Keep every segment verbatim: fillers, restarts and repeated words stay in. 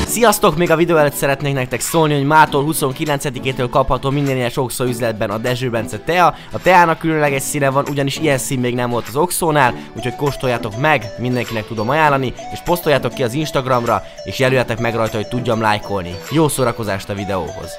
Sziasztok! Még a videó előtt szeretnék nektek szólni, hogy mától huszonkilencedikétől kapható minden ilyen Oxo üzletben a Dezső Bence tea. A teának különleges színe van, ugyanis ilyen szín még nem volt az Oxónál, úgyhogy kóstoljátok meg, mindenkinek tudom ajánlani, és posztoljátok ki az Instagramra, és jelöljetek meg rajta, hogy tudjam lájkolni. Jó szórakozást a videóhoz!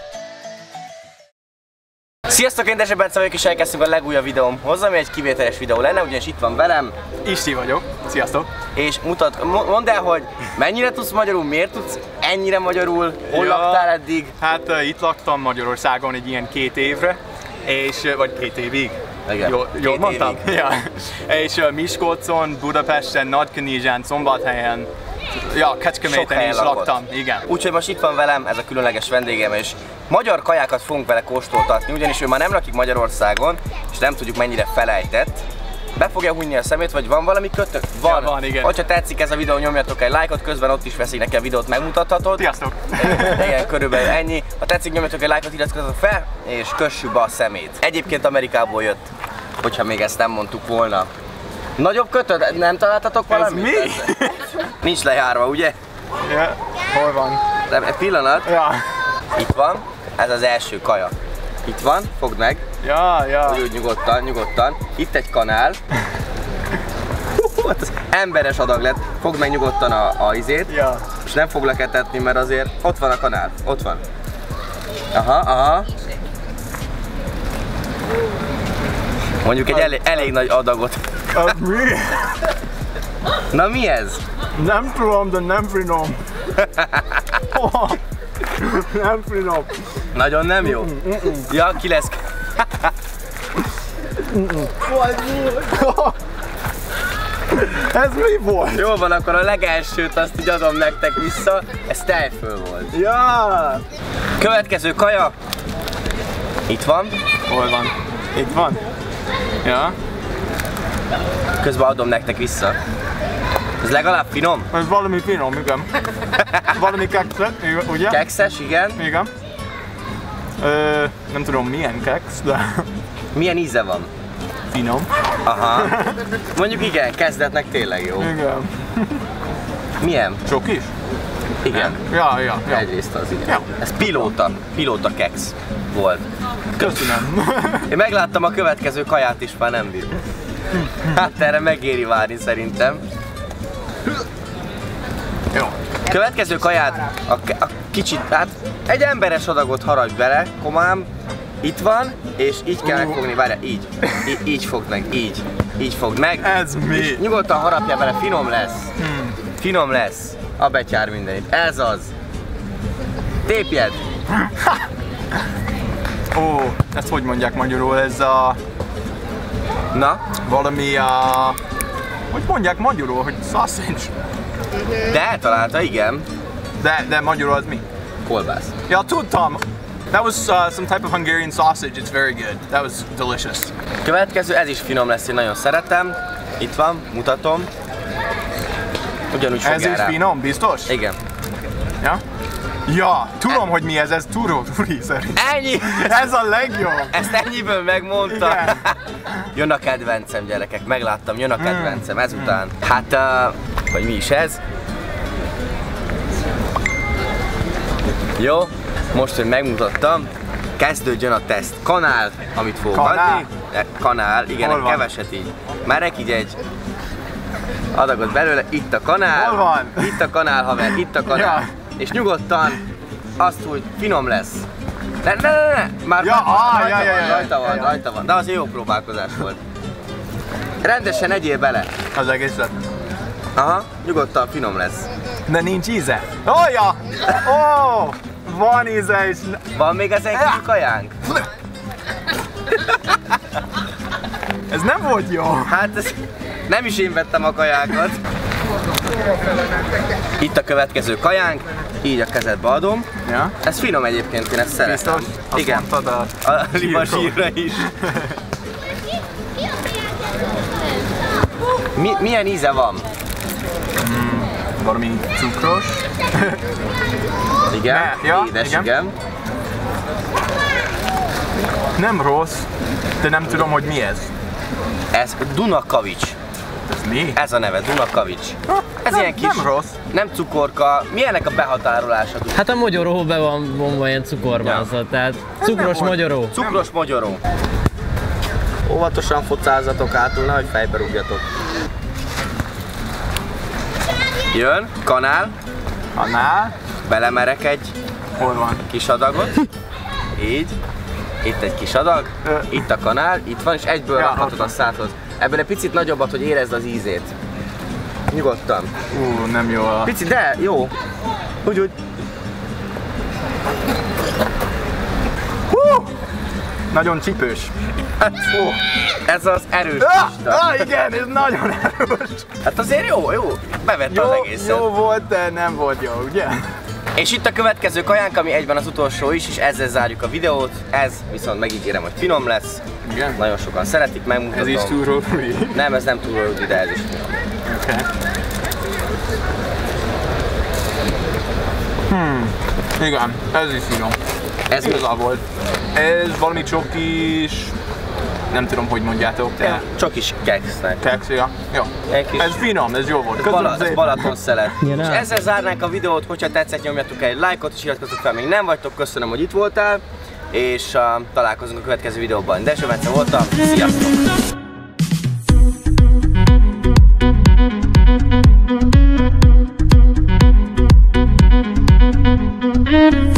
Sziasztok, én Dezső Bence vagyok, és elkezdtünk a legújabb videómhoz, ami egy kivételes videó lenne, ugyanis itt van velem Isti vagyok, sziasztok! És mutat, mondd el, hogy mennyire tudsz magyarul, miért tudsz ennyire magyarul, hol ja, laktál eddig? Hát uh, itt laktam Magyarországon egy ilyen két évre, és, uh, vagy két évig. Igen, Jól, jól mondtam? Ja. És uh, Miskolcon, Budapesten, Nagykanizsán, Szombathelyen, ja, Kecskeméten is laktam, igen. Úgyhogy most itt van velem ez a különleges vendégem, és magyar kajákat fogunk vele kóstoltatni, ugyanis ő már nem lakik Magyarországon, és nem tudjuk mennyire felejtett. Be fogja hunni a szemét, vagy van valami kötök? Van. Ja, van, igen. Hogyha tetszik ez a videó, nyomjatok egy lájkot, közben ott is veszik neki a videót, megmutathatod. Sziasztok! Igen, körülbelül ennyi. Ha tetszik, nyomjatok egy lájkot, iratkozzatok fel, és kössük be a szemét. Egyébként Amerikából jött, hogyha még ezt nem mondtuk volna. Nagyobb kötöd? Nem találtatok valamit? Ez mi? Nincs lejárva, ugye? Ja, hol van? De egy pillanat. Ja. Itt van, ez az első kaja. Itt van, fogd meg. Ja, ja. Úgy, úgy nyugodtan, nyugodtan. Itt egy kanál. Az emberes adag lett. Fogd meg nyugodtan a, a izét. Ja. És nem foglak etetni, mert azért ott van a kanál. Ott van. Aha, aha. Mondjuk egy elég, elég nagy adagot. Az mi? Na mi ez? Nem tudom, de nem finom. Nem finom. Nagyon nem jó? Mm, mm, mm. Ja, ki lesz? Ez mi volt? Jó van, akkor a legelsőt azt így adom nektek vissza. Ez tejföl volt. Ja. Következő kaja. Itt van. Hol van? Itt van? Ja. Közben adom nektek vissza. Ez legalább finom? Ez valami finom, igen. Valami kekszes, ugye? Kekszes, igen. Igen. Ö, nem tudom milyen keksz, de... Milyen íze van? Finom. Aha. Mondjuk igen, kezdetnek tényleg jó. Igen. Milyen? Sok is? Igen. Ja, ja, ja. Egyrészt az, igen. Ja. Ez pilóta. Pilóta keksz volt. Köszönöm. Én megláttam a következő kaját is, már nem bír. Hát erre megéri várni szerintem. Jó. Következő kaját, a, a kicsit, hát egy emberes adagot haragj bele, komám. Itt van, és így kell megfogni, várjál, így. így. Így fogd meg, így. Így fogd meg. Ez mi? És nyugodtan harapjál bele, finom lesz. Hmm. Finom lesz. A betyár mindenit. Ez az. Tépjed. Ó, ezt hogy mondják magyarul, ez a... Na? Valami a... Hogy mondják magyarul, hogy sausage? De eltalálta, igen. De, de magyarul az mi? Kolbász. Ja, tudtam. That was uh, some type of Hungarian sausage. It's very good. That was delicious. Következő, ez is finom lesz, én nagyon szeretem. Itt van, mutatom. Ugyanúgy Ez is rá. finom, biztos? Igen. Ja? Ja, tudom, e hogy mi ez, ez turó, turi szerint. Ennyi! Ez a legjobb! Ezt ennyiből megmondta. Igen. Jön a kedvencem, gyerekek, megláttam, jön a kedvencem, ezután. Hát, uh, vagy mi is ez? Jó, most, hogy megmutattam, kezdődjön a teszt. Kanál, amit fogok adni. Kanál, igen, keveset így. Merek így egy adagot belőle, itt a kanál. Hol van? Itt a kanál, haver, itt a kanál. Ja. És nyugodtan azt, hogy finom lesz. Ne, ne, ne, ne. Már ja, ah, rajta, ja, ja, van, ja, rajta ja, van, ja. rajta van. De az jó próbálkozás volt. Rendesen egyél bele. Az egészet. Aha, nyugodtan finom lesz. De nincs íze. Ó, oh, ja! Ó! Oh, van íze is. Van még ezen kívül kajánk? Ez nem volt jó. Hát ez, nem is én vettem a kajákat. Itt a következő kajánk, így a kezedbe adom. Ja. Ez finom egyébként, én ezt szeretem. Biztos? Azt igen. mondtad a, a liba zsírra is. Mi, milyen íze van? Mm, valami cukros. Igen, ne, ja, édes, igen. igen. Nem rossz, de nem tudom, hogy mi ez. Ez Dunakavics. Ez mi? Ez a neve, Dunakavics. Ez nem, ilyen kis, nem rossz. nem cukorka. Milyennek a behatárolása? Hát a mogyoró be van vonva ilyen cukormázat, ja. Tehát cukros mogyoró. Cukros mogyoró. Óvatosan focázzatok átul, nehogy fejbe rúgjatok. Jön, kanál. Kanál. Belemerek egy Hol van? kis adagot. Így. Itt egy kis adag. Itt a kanál, itt van, és egyből Ja, rakhatod a szádhoz. Ebből egy picit nagyobbat, hogy érezd az ízét. Nyugodtan. Ú, nem jó. Picit, de jó. Úgy, úgy. Hú! Nagyon csipős. Hát, ó, ez az erős Ah, lista. ah, igen, ez nagyon erős. Hát azért jó, jó. Bevette Jó, az egészet. jó volt, de nem volt jó, ugye? És itt a következő kajánk, ami egyben az utolsó is, és ezzel zárjuk a videót. Ez viszont megígérem, hogy finom lesz. Igen. Nagyon sokan szeretik, megmutatom. Ez is túró rudi. Nem, ez nem túró rudi, de ez is finom. Oké. Okay. Hmm. Igen, ez is finom. Ez Ez a volt. Ez valami csokis... Nem tudom, hogy mondjátok, de... Ja, csokis keksznek. Keks, ja. Jó. Kis... Ez finom, ez jó volt. Ez, Köszönöm Bala, ez szépen. Balaton szelet. Ja, És ezzel zárnánk a videót, hogyha tetszett, nyomjatok egy lájkot, és iratkozzatok fel, még nem vagytok. Köszönöm, hogy itt voltál, és uh, találkozunk a következő videóban. Dezső Bence voltam, sziasztok!